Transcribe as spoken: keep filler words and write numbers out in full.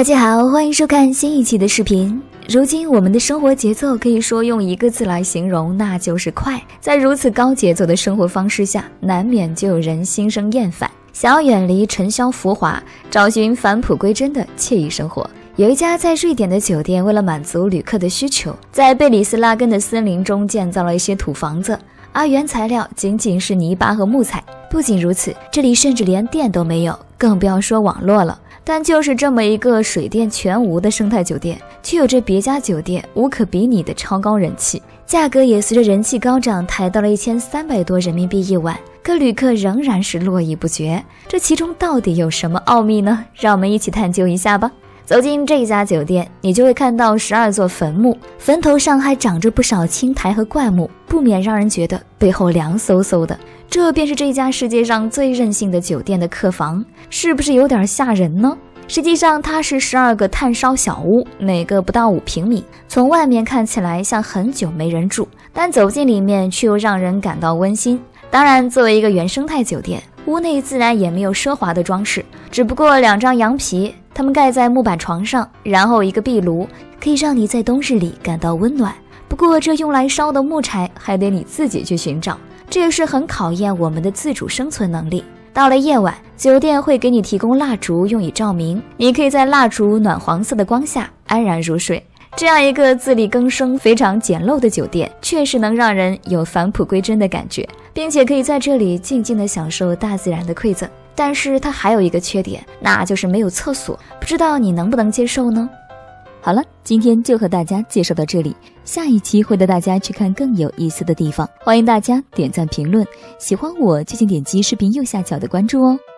大家好，欢迎收看新一期的视频。如今我们的生活节奏可以说用一个字来形容，那就是快。在如此高节奏的生活方式下，难免就有人心生厌烦，想要远离尘嚣浮华，找寻返璞归真的惬意生活。有一家在瑞典的酒店，为了满足旅客的需求，在贝里斯拉根的森林中建造了一些土房子，而原材料仅仅是泥巴和木材。不仅如此，这里甚至连电都没有，更不要说网络了。但就是这么一个水电全无的生态酒店，却有着别家酒店无可比拟的超高人气，价格也随着人气高涨抬到了一千三百多人民币一晚，可旅客仍然是络绎不绝。这其中到底有什么奥秘呢？让我们一起探究一下吧。走进这家酒店，你就会看到十二座坟墓，坟头上还长着不少青苔和灌木，不免让人觉得背后凉飕飕的。这便是这家世界上最任性的酒店的客房，是不是有点吓人呢？实际上它是十二个炭烧小屋，每个不到五平米，从外面看起来像很久没人住，但走进里面却又让人感到温馨。当然，作为一个原生态酒店，屋内自然也没有奢华的装饰，只不过两张羊皮，它们盖在木板床上，然后一个壁炉，可以让你在冬日里感到温暖。不过这用来烧的木柴还得你自己去寻找，这也是很考验我们的自主生存能力。到了夜晚，酒店会给你提供蜡烛用以照明，你可以在蜡烛暖黄色的光下安然入睡。这样一个自力更生非常简陋的酒店，确实能让人有返璞归真的感觉，并且可以在这里静静地享受大自然的馈赠。但是它还有一个缺点，那就是没有厕所，不知道你能不能接受呢？好了，今天就和大家介绍到这里，下一期会带大家去看更有意思的地方，欢迎大家点赞评论，喜欢我就请点击视频右下角的关注哦。